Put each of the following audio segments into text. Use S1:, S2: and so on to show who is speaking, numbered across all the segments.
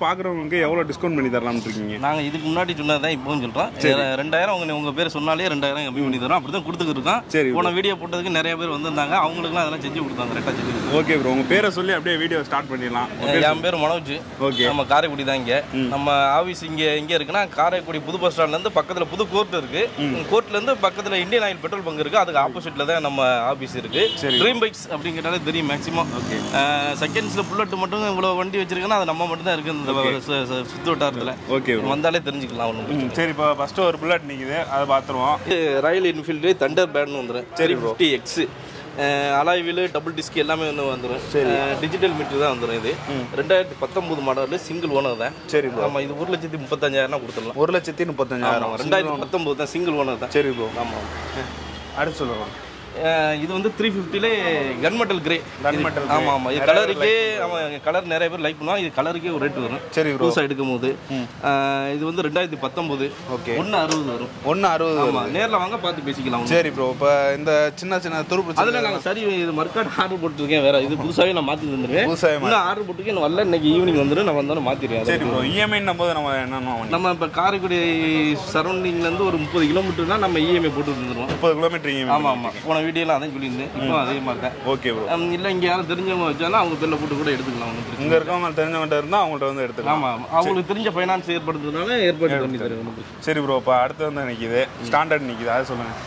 S1: பார்க்குறவங்களுக்கு எவ்வளோ டிஸ்கவுண்ட் பண்ணி தரலாம்னு இருக்கீங்க?
S2: நாங்கள் இதுக்கு முன்னாடி சொன்னதான் இப்போவும் சொல்கிறோம். 2000 உங்கள் பேர் சொன்னாலே 2000 கம்மி பண்ணி தரோம். அப்படி தான் கொடுத்துக்கிட்டு இருக்கோம்.
S1: சரி,
S2: போன வீடியோ போட்டதுக்கு நிறைய பேர் வந்திருந்தாங்க. அவங்களுக்குலாம் அதெல்லாம் செஞ்சு கொடுத்தாங்க. கரெக்டாக செஞ்சு.
S1: ஓகே ப்ரோ, உங்கள் பேரை சொல்லி அப்படியே வீடியோ ஸ்டார்ட் பண்ணிடலாம்.
S2: என் பேர் மனோஜ். ஓகே, நம்ம காரைக்குடி தான். இங்கே நம்ம ஆஃபீஸ் இங்கே இருக்குன்னா காரைக்குடி புது பஸ் ஸ்டாண்ட்லேருந்து பக்கத்தில் புது கோர்ட் இருக்குது. கோர்ட்லேருந்து பக்கத்தில் இந்தியன் ஆயில் பெட்ரோல் பங்க் இருக்குது. அதுக்கு ஆப்போசிட்டில் தான் நம்ம ஆஃபீஸ் இருக்குது. ட்ரீம் பைக்ஸ் அப்படிங்கிறதால தெரியும் மேக்ஸிமம். ஓகே, செகண்ட்ஸில் புல்லட் மட்டும் இவ்வளோ வண்டி வச்சிருக்கேன்னா அது நம்ம மட்டும் தான் இருக்குது இந்த சுற்று வட்டாரத்தில். ஓகே, வந்தாலே தெரிஞ்சுக்கலாம் ஒன்று.
S1: சரி, இப்போ ஃபஸ்ட்டு ஒரு புல்லட் நிற்குது, அதை பார்த்துருவோம்.
S2: ராயல் என்ஃபீல்டு தண்டர் பேட்னு வந்துடும். சரி, 50X alloy wheel double disk எல்லாமே வந்து வந்துடும். டிஜிட்டல் மீட்டர் தான் வந்துடும். இது 2019 மாடல், சிங்கிள் ஓனர் தான். சரி ப்ரோ. ஆமாம், இது 1,35,000 கொடுத்துடலாம்.
S1: 1,35,000.
S2: 2019 தான், சிங்கிள் ஓனர் தான்.
S1: சரி ப்ரோ.
S2: ஆமாம்,
S1: அடுத்து சொல்லுவோம்.
S2: இது வந்து 350லே கன்மெட்டல் கிரே. ஆமாம் ஆமாம், இது கலருக்கே கலர் நிறைய பேர் லைக் பண்ணுவாங்க. இது கலருக்கே ஒரு ரேட் வரும். சரி, புதுசாக எடுக்கும் போது. இது வந்து 2019. ஓகே, 160 வரும்.
S1: 160.
S2: ஆமாம், நேரில் வாங்க பார்த்து பேசிக்கலாம்.
S1: சரி ப்ரோ, இப்போ இந்த சின்ன சின்ன துருப்பு
S2: அதில் நாங்கள் சரி இது மர்க்காட் ஆர்டர் போட்டுருக்கேன். வேறு இது புதுசாகவே நான் மாற்றி தந்துருக்கேன். புதுசாக இன்னும் ஆர்டர் போட்டுருக்கேன். நான் வரல, இன்னைக்கு ஈவினிங் வந்துடும். நான் வந்தாலும் மாற்றிடுவேன். சரி ப்ரோ, இஎம்ஐன்னும் போது நம்ம என்னென்ன நம்ம இப்போ காரைக்குடி சரௌண்டிங்லேருந்து ஒரு 30 கிலோமீட்டர்னா நம்ம இஎம்ஐ போட்டு வந்துடுவோம். 30 கிலோமீட்டர் இஎம்ஐ. ஆமாம் ஆமாம், போன வீடியோலாம் அதான் சொல்லியிருந்தேன். இப்போ அதே மாதிரி தான். Okay bro. இல்லை, இங்கே யாரும் தெரிஞ்சவங்க வச்சாலும் அவங்க பேரில் போட்டு கூட எடுத்துக்கலாம். இங்கே இருக்கவங்க தெரிஞ்சவங்கள்ட்ட இருந்தால் அவங்கள்ட்ட வந்து எடுத்துக்கலாம். ஆமாம், அவங்களுக்கு தெரிஞ்ச ஃபைனான்ஸ் ஏற்படுத்துறதுனால ஏற்பாடு பண்ணி தருவோம்.
S1: சரி ப்ரோ, இப்போ அடுத்து வந்து நிற்கிது ஸ்டாண்டர்ட் நிற்கிது, அதை சொல்லுங்கள்.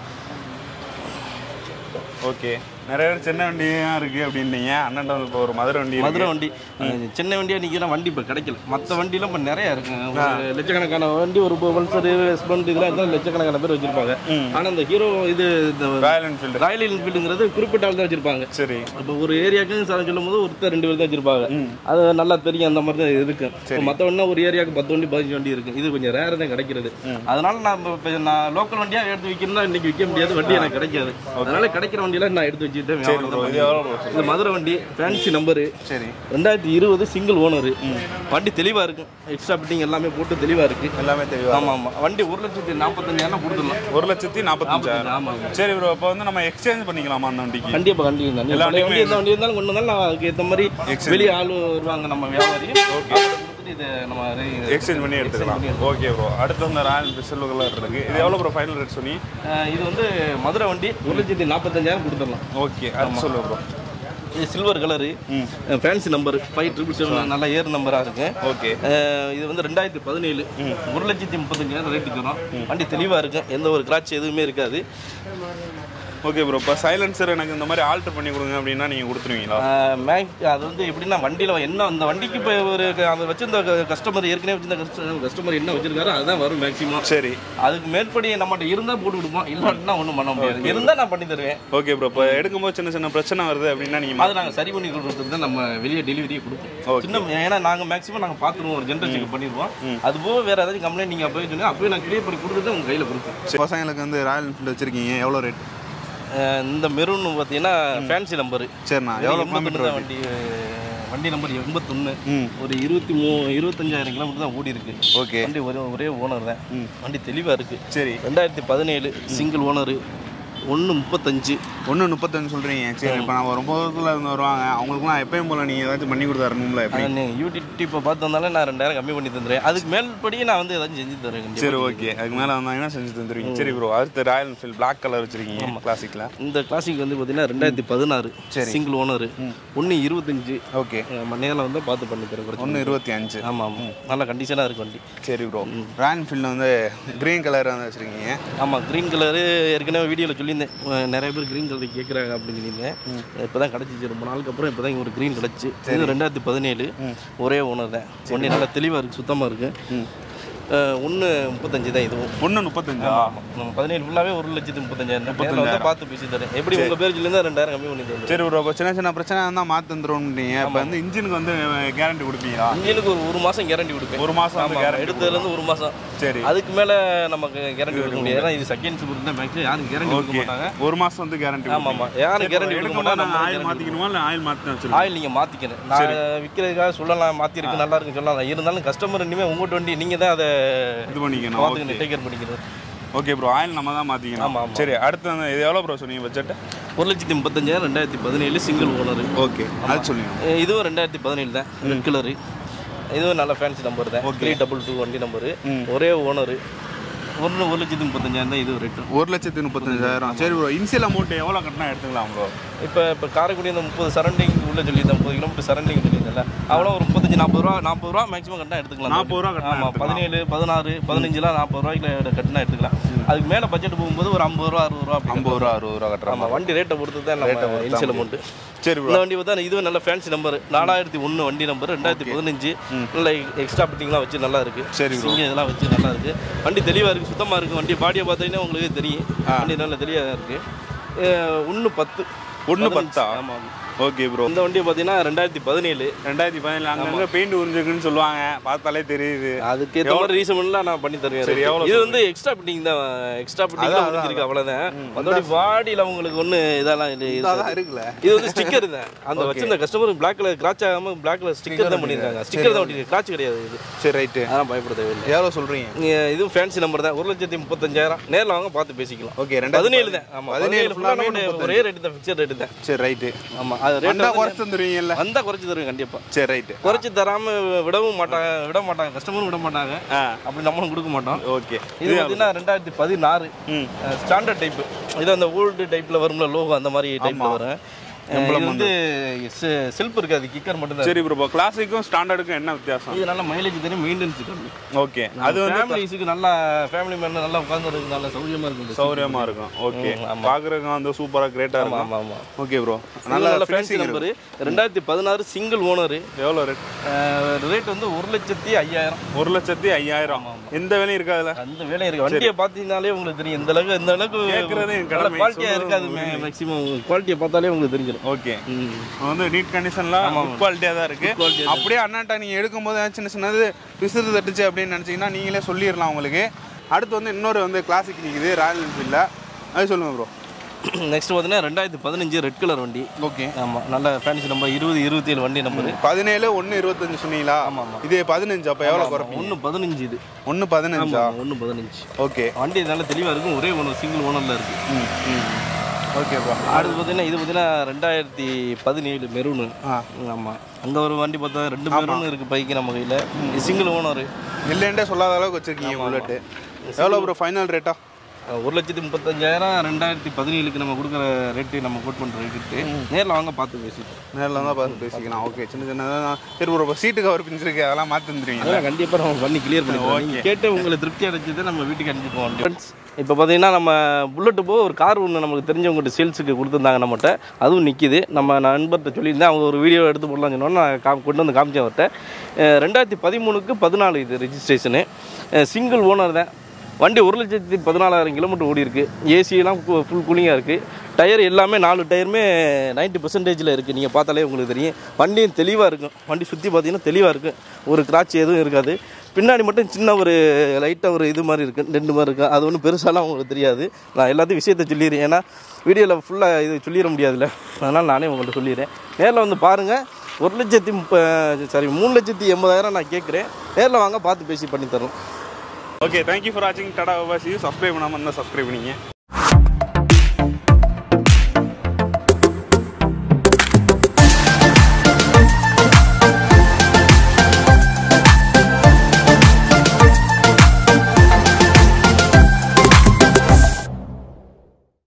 S1: ஓகே, நிறைய பேர் சின்ன வண்டியாக இருக்குது அப்படின்னீங்க. அண்ணன் வந்து இப்போ ஒரு மதுரை வண்டி சின்ன வண்டியாக நிற்கிற வண்டி இப்போ கிடைக்கல. மற்ற வண்டியெலாம் இப்போ நிறையா இருக்குது. லட்சக்கணக்கான வண்டி, ஒரு பல்சர், ஸ்ப்ளெண்டர் இதெல்லாம் இருந்தால் லட்சக்கணக்கான பேர் வச்சுருப்பாங்க. ஆனால் இந்த ஹீரோ இது ராயல் என்ஃபீல்டுங்கிறது குறிப்பிட்ட ஆள் தான் வச்சுருப்பாங்க. சரி, இப்போ ஒரு ஏரியாவுக்கு சொல்லும் போது ஒருத்தர் 2 பேர் தான் வச்சுருப்பாங்க. அது நல்லா தெரியும். அந்த மாதிரி தான் இருக்குது. மற்ற வண்டினா ஒரு ஏரியாவுக்கு 10 வண்டி 15 வண்டி இருக்குது. இது கொஞ்சம் ரேர் தான் கிடைக்கிறது. அதனால நான் லோக்கல் வண்டியாக எடுத்து விற்கணும்னா இன்றைக்கி விற்க முடியாது. வண்டி எனக்கு கிடைக்காது. அதனால கிடைக்கிற வண்டியெல்லாம் நான் எடுத்து வச்சு. இது மதுரை வண்டி, ஃபேன்சி நம்பரு. சரி, 2020 சிங்கிள் ஓனர். வண்டி தெளிவா இருக்கு. எக்ஸ்ட்ரா பிட்டிங் எல்லாமே போட்டு தெளிவா இருக்கு. எல்லாமே தெளிவா. ஆமா ஆமா, வண்டி 1,45,000 கொடுத்துடலாம். 1,45,000. ஆமா. சரி ப்ரோ, இப்போ வந்து நம்ம எக்ஸ்சேஞ்ச் பண்ணிக்கலாமா அந்த வண்டிக்கு? கண்டிப்பா கண்டிப்பா. எல்லா வண்டி எந்த வண்டி இருந்தாலும் கொண்டு வந்தாலும் நான் அதுக்கு ஏற்ற மாதிரி வெளியே ஆள் வருவாங்க நம்ம வியாபாரி. ஓகே, இதை நம்ம எக்ஸ்சேஞ்ச் பண்ணி எடுத்துக்கலாம். ஓகே ப்ரோ, அடுத்து வந்து ராயல் சில்வர் கலர் இருக்கு. இது எவ்வளோ ப்ரோ ஃபைனல் ரேட் சொல்லி? இது வந்து மதுரை வண்டி 1,45,000 கொடுத்துடலாம். ஓகே, அது சொல்லுங்க ப்ரோ. இது சில்வர் கலரு, ஃபேன்சி நம்பர் 5777, நல்லா ஏர் நம்பராக இருக்கு. ஓகே, இது வந்து 2017, 1,35,000 ரேட்டுக்கு வரும். வண்டி தெளிவாக இருக்கு, எந்த ஒரு கிராட்ச் எதுவுமே இருக்காது. ஓகே ப்ரோ, இப்போ சைலன்சர் எனக்கு இந்த மாதிரி ஆல்டர் பண்ணி கொடுங்க அப்படின்னா நீங்கள் கொடுத்துருவீங்களா? அது வந்து எப்படின்னா வண்டியில் என்ன அந்த வண்டிக்கு இப்போ ஒரு அவர் வச்சிருந்த கஸ்டமர் ஏற்கனவே வச்சிருந்த கஸ்டமர் என்ன வச்சிருக்காரோ அதுதான் வரும் மேக்ஸிமம். சரி, அதுக்கு மேற்படி நம்மகிட்ட இருந்தால் போட்டு கொடுப்போம், இல்லாட்டினா ஒன்றும் பண்ண முடியாது. இருந்தால் நான் பண்ணி தருவேன். ஓகே ப்ரோ, இப்போ எடுக்கும்போது சின்ன சின்ன பிரச்சனை வருது அப்படின்னா நீங்கள் அதை நாங்கள் சரி பண்ணி கொடுக்குறது தான் நம்ம வெளியே டெலிவரியே கொடுப்போம். சின்ன ஏன்னா நாங்கள் மேக்ஸிமம் நாங்கள் பார்த்துருவோம், ஒரு ஜென்ரல் செக் பண்ணிடுவோம். அதுபோக வேறு ஏதாச்சும் கம்ப்ளைண்ட் நீங்கள் அப்போயே சொன்னீங்க, அப்போயே நான் கிளியர் பண்ணி கொடுக்குறது உங்கள் கையில் கொடுப்போம். பசங்களுக்கு வந்து ராயல் என்ஃபீல்டு வச்சிருக்கீங்க, எவ்வளோ ரேட்? இந்த மெரூன் பார்த்தீங்கன்னா ஃபேன்சி நம்பரு. சரிண்ணா, எவ்வளோ கிலோமீட்டர் வண்டி நம்பர் 81, ஒரு 25,000 கிலோமீட்டர் தான் ஓடி இருக்கு. ஓகே, வண்டி ஒரே ஓனர் தான். வண்டி தெளிவாக இருக்கு. சரி, 2017 சிங்கிள் ஓனரு, 1,35 சொல்கிறீங்க. சரி, இப்போ நான் ரொம்ப தூரத்தில் இருந்து வருவாங்க, அவங்களுக்குலாம் எப்பயும் போல் நீங்கள் ஏதாச்சும் பண்ணி கொடுத்தாருங்களா? யூடியூப் இப்போ பார்த்து வந்தாலும் நான் 2,000 கம்மி பண்ணி தந்துடுறேன். அதுக்கு மேல்படி நான் வந்து ஏதாச்சும் செஞ்சு தருவேன். சரி, ஓகே, அதுக்கு மேலே வந்தாங்கன்னா செஞ்சு தந்துடுவீங்க. சரி ப்ரோ, அடுத்து ராயல் என்ஃபீல்டு பிளாக் கலர் வச்சுருக்கீங்க. கிளாசிக்கில் இந்த கிளாசிக் வந்து பார்த்தீங்கன்னா 2016 சிங்கிள் ஓனரு, 1,25. ஓகே, நேரில் வந்து பார்த்து பண்ணி தரேன். 1,25. ஆமாம் ஆமாம், நல்ல கண்டிஷனாக இருக்கு வண்டி. சரி ப்ரோ, ராயல் என்ஃபீல்டு வந்து க்ரீன் கலர் வந்து வச்சுருக்கீங்க. ஆமாம், க்ரீன் கலரு ஏற்கனவே வீடியோவில் சொல்லி நிறைய பேர் கிரீன் கலர் கேட்குறாங்க அப்படின்னு சொல்லியிருந்தேன். இப்போ தான் கிடச்சிச்சு, ரொம்ப நாளுக்கு அப்புறம் இப்போ தான் ஒரு கிரீன் கிடச்சி. இது 2017 ஒரே ஓனர் தான். வண்டி நல்லா தெளிவாக இருக்குது, சுத்தமாக இருக்குது. 1,35 தான் இதுவும். 1,35. ஆமாம், 17 ஃபுல்லாகவே 1,35,000 பார்த்து பேசி தரேன். எப்படி உங்கள் பேர் சொல்லியிருந்தா 2,000 கம்மி பண்ணி தருவேன். சரி ப்ரோ, இப்போ சின்ன சின்ன பிரச்சனை இருந்தால் மாற்றி தந்துடுவோம்னீங்க. இப்போ வந்து இன்ஜினுக்கு வந்து கேரண்டி கொடுப்பீங்களா? இன்ஜினுக்கு ஒரு மாதம் கேரண்டி கொடுப்பேன். ஒரு மாதம் எடுத்ததுலேருந்து ஒரு மாதம். சரி, அதுக்கு மேலே நமக்கு கேரண்டி கொடுக்க முடியாது. ஏன்னா இது செகண்ட் சூப்பர் தான், மேக்ஸிமம் யாரும் கேரண்டி கொடுக்க மாட்டாங்க. ஒரு மாதம் வந்து கேரண்டி. ஆமாம் ஆமாம், யாரும் கேரண்டி கொடுக்க மாட்டாங்க. நம்ம ஆயில் மாற்றிக்கணுமா இல்லை ஆயில் மாற்றி? ஆயில் நீங்கள் மாற்றிக்கணும். நான் விற்கிறதுக்காக சொல்லலாம், மாற்றிருக்கு நல்லா இருக்குன்னு சொல்லலாம். இருந்தாலும் கஸ்டமர் இனிமேல் உங்கள்கிட்ட வண்டி நீங்கள் தான் அதை இது பண்ணிக்கணும், டேக் கேர் பண்ணிக்கிறது. ஓகே ப்ரோ, ஆயில் நம்ம தான் மாற்றிக்கணும். ஆமாம். சரி, அடுத்து வந்து இது எவ்வளோ ப்ரோ சொன்னீங்க பட்ஜெட்? 1,35,000, 2017 single owner. ஓகே, அது சொல்லுங்கள். இதுவும் 2017 தான், ரெட் கலரு.
S2: இதுவும் நல்ல ஃபேன்சி நம்பர் தான். 322 வண்டி நம்பரு, ஒரே ஓனர். 1,35,000 தான் இது ரேட்டு.
S1: 1,35,000. சரி ப்ரோ, இனிஷியல் அமௌண்ட் எவ்வளோ கட்டினா எடுத்துக்கலாம் ப்ரோ?
S2: இப்போ காரைக்குடி இந்த 30 சரௌண்டிங் உள்ள சொல்லியிருந்தேன், 30 கிலோமீட்டர் சரௌண்டிங் சொல்லியிருந்தேன்ல, அவ்வளோ ஒரு 35-40 ரூபா மேக்ஸிமம் கட்டினா எடுத்துக்கலாம்.
S1: 40 ரூபா கட்டினா.
S2: ஆமாம், 17, 16, 15 40 ரூபாய்க்கு கட்டினா எடுத்துக்கலாம். அதுக்கு மேலே பட்ஜெட் போகும்போது ஒரு 50 ரூபா 60 ரூபா
S1: 50 ரூபா 60 ரூபா கட்டுறோம்.
S2: ஆமாம், வண்டி ரேட்டை பொறுத்து தான் நம்ம இனிஷியல் அமௌண்ட்டு.
S1: சரி ப்ரோ,
S2: இந்த வண்டி பார்த்தா இதுவும் நல்ல ஃபேன்சி நம்பர். 4001 வண்டி நம்பர், 2015. நல்ல எக்ஸ்ட்ரா பிட்டிங்லாம் வச்சு நல்லா இருக்கு.
S1: சரி ப்ரோ,
S2: இதெல்லாம் வச்சு நல்லா இருக்கு. வண்டி தெளிவாக இருக்குது, சுத்தமாக இருக்குது. வண்டி பாடியை பார்த்தீங்கன்னா உங்களுக்கு தெரியும், வண்டி நல்ல தெளிவாக இருக்குது. 110. ஆமாம்.
S1: Okay bro.
S2: இந்த வண்டியை பார்த்தீங்கன்னா 2017
S1: அங்கங்கே பெயிண்ட் உறிஞ்சிருக்குன்னு சொல்லுவாங்க, பார்த்தாலே தெரியுது.
S2: அதுக்கு ஏற்ற மாதிரி ரீசன்லாம் நான் பண்ணி தருவேன். இது வந்து எக்ஸ்ட்ரா பிட்டிங் தான், எக்ஸ்ட்ரா பிட்டிங் தான் முடிஞ்சிருக்கு, அவ்வளோதான். அதோட பாடியில் உங்களுக்கு ஒன்று இதெல்லாம் இருக்குல்ல, இது வந்து ஸ்டிக்கர் தான். அந்த வச்சிருந்த கஸ்டமர் பிளாக் கலர் கிராச் ஆகாமல் பிளாக் கலர் ஸ்டிக்கர் தான் பண்ணியிருக்காங்க. ஸ்டிக்கர் தான் ஒட்டி, கிராச் கிடையாது இது.
S1: சரி, ரைட்டு.
S2: அதான் பயப்பட தேவையில்லை.
S1: எவ்வளோ சொல்கிறீங்க?
S2: இதுவும் ஃபேன்சி நம்பர் தான். 1,35,000. நேரில் வாங்க பார்த்து பேசிக்கலாம்.
S1: ஓகே,
S2: 17 தான். ஆமாம், 17 ஒரே ரேட்டு தான், ஃபிக்ஸட் ரேட்டு தான்.
S1: சரி, ரைட்டு.
S2: ஆமாம், அது ரேட்
S1: குறைச்சு தந்துருவீங்கல்ல?
S2: வந்தா குறைச்சு தருவேன் கண்டிப்பா.
S1: சரி, ரைட்டு.
S2: குறைச்சு தராம விட மாட்டாங்க கஸ்டமரும் விட மாட்டாங்க. அப்படி நம்மளும் கொடுக்க மாட்டோம்.
S1: ஓகே.
S2: இது பார்த்தீங்கன்னா 2016 ஸ்டாண்டர்ட் டைப். இது அந்த ஓல்டு டைப்ல வரும்ல, லோகோ அந்த மாதிரி டைப்ல வரும். இது வந்து செல்ஃப் இருக்காது, கிக்கர் மட்டும் தான்.
S1: சரி ப்ரோ, கிளாசிக்கும் ஸ்டாண்டர்டுக்கும் என்ன வித்தியாசம்?
S2: இது நல்ல மைலேஜ் தெரியும், மெயின்டெனன்ஸ் கம்மி.
S1: ஓகே, அது வந்து
S2: ஃபேமிலிஸ்க்கு நல்லா, ஃபேமிலி மேன் நல்லா உட்கார்ந்துருக்கு, நல்ல சௌரியமா இருக்கும்.
S1: ஓகே, பார்க்குறதுக்கு வந்து சூப்பராக கிரேட்டாக இருக்கும்.
S2: ஆமாம் ஆமாம்.
S1: ஓகே ப்ரோ,
S2: நல்ல ஃபேன்சி நம்பர். 2016 single owner.
S1: எவ்வளோ ரேட்?
S2: ரேட் வந்து 1,05,000.
S1: 1,05,000. எந்த வேலையும் இருக்காதுல்ல?
S2: அந்த வேலையும் இருக்கு. வண்டியை பார்த்தீங்கன்னாலே உங்களுக்கு தெரியும், எந்த அளவுக்கு குவாலிட்டியா இருக்காது. மேக்ஸிமம் குவாலிட்டியை பார்த்தாலே உங்களுக்கு தெரிஞ்சிடும்.
S1: ஓகே, வந்து நீட் கண்டிஷன்ல குவாலிட்டியா தான் இருக்கு. அப்படியே அண்ணாட்டா நீங்க எடுக்கும்போது சின்ன சின்னது விசிறு தட்டுச்சு அப்படின்னு நினைச்சீங்கன்னா நீங்களே சொல்லிடலாம் உங்களுக்கு. அடுத்து வந்து இன்னொரு வந்து கிளாசிக் நிற்குது ராயல் என்ஃபீல்டில், அது சொல்லுங்க ப்ரோ.
S2: நெக்ஸ்ட் பார்த்தீங்கன்னா 2015 ரெட் கலர் வண்டி.
S1: ஓகே,
S2: ஆமாம், நல்ல ஃபேன்சி நம்பர். 20-27 வண்டி நம்பர்.
S1: 17-1-25 சொன்னீங்களா? ஆமாம். இது 15. அப்போ எவ்வளோ குறைப்பீங்க?
S2: 1,15 இது.
S1: 1,15.
S2: 1,15.
S1: ஓகே,
S2: வண்டி நல்ல தெளிவாக இருக்கும், ஒரே ஓனர், சிங்கிள் ஓனரில் இருக்குது.
S1: Okay bro.
S2: அடுத்து பார்த்தீங்கன்னா இது பார்த்தீங்கன்னா 2017 மெரூனு. ஆமாம், அங்கே ஒரு வண்டி பார்த்தா 2 மெரூன் இருக்குது பைக்கு நம்ம கையில். இது சிங்கிள் ஓனர்.
S1: இல்லைன்டே சொல்லாத அளவுக்கு வச்சுருக்கீங்க புல்லட்டு. எவ்வளோ ப்ரோ ஃபைனல் ரேட்டா?
S2: 1,35,000. 2017க்கு நம்ம கொடுக்குற ரேட்டு, நம்ம கோட் பண்ணுற ரேட்டு. நேரில் வாங்க பார்த்து பேசிக்கலாம்.
S1: நேரில் தான் பார்த்து பேசிக்கலாம். ஓகே, சின்ன சின்னதாக. சரி ப்ரோ, சீட்டு கவர் பிஞ்சிருக்கு, அதெல்லாம் மாற்றி தந்துருவீங்க?
S2: அதெல்லாம் கண்டிப்பாக நம்ம பண்ணி கிளியர் பண்ணுவோம். நீங்கள் கேட்டு உங்களுக்கு திருப்தி அடைச்சதை நம்ம வீட்டுக்கு அனுப்பிப்போம். ஃப்ரெண்ட்ஸ், இப்போ பார்த்தீங்கன்னா நம்ம புல்லட்டு போக ஒரு கார் ஒன்று நமக்கு தெரிஞ்சவங்ககிட்ட சேல்ஸுக்கு கொடுத்துருந்தாங்க நம்மகிட்ட. அதுவும் நிற்கிது. நம்ம நண்பர்கிட்ட சொல்லியிருந்தேன், அவங்க ஒரு வீடியோ எடுத்து போடலாம்னு சொன்னோன்னா நான் கொண்டு வந்து காமிச்சேன் அவர்கிட்ட. 2013க்கு 14 இது ரெஜிஸ்ட்ரேஷனு. சிங்கிள் ஓனர் தான். வண்டி 1,14,000 கிலோமீட்டர் ஓடி இருக்குது. ஏசியெல்லாம் ஃபுல் கூலிங்காக இருக்குது. டயர் எல்லாமே 4 டயருமே 90% இருக்குது. நீங்கள் பார்த்தாலே உங்களுக்கு தெரியும். வண்டியும் தெளிவாக இருக்கும். வண்டி சுற்றி பார்த்தீங்கன்னா தெளிவாக இருக்கும், ஒரு கிராட்ச் எதுவும் இருக்காது. பின்னாடி மட்டும் சின்ன ஒரு லைட்டாக ஒரு இது மாதிரி இருக்குது, டெண்டு மாதிரி இருக்குது. அது ஒன்றும் பெருசாலாம் உங்களுக்கு தெரியாது. நான் எல்லாத்தையும் விஷயத்தை சொல்லிடுறேன், ஏன்னா வீடியோவில் ஃபுல்லாக இது சொல்லிட முடியாதுல்ல, அதனால் நானே உங்கள்கிட்ட சொல்லிடுறேன். நேரில் வந்து பாருங்கள். 3,80,000 நான் கேட்குறேன். நேரில் வாங்க, பார்த்து பேசி பண்ணி தரோம்.
S1: ஓகே, தேங்க்யூ ஃபார் வாட்சிங். டாடா பாய். சப்ஸ்கிரைப் பண்ணாமல் இருந்தால் சப்ஸ்கிரைப் பண்ணிங்க.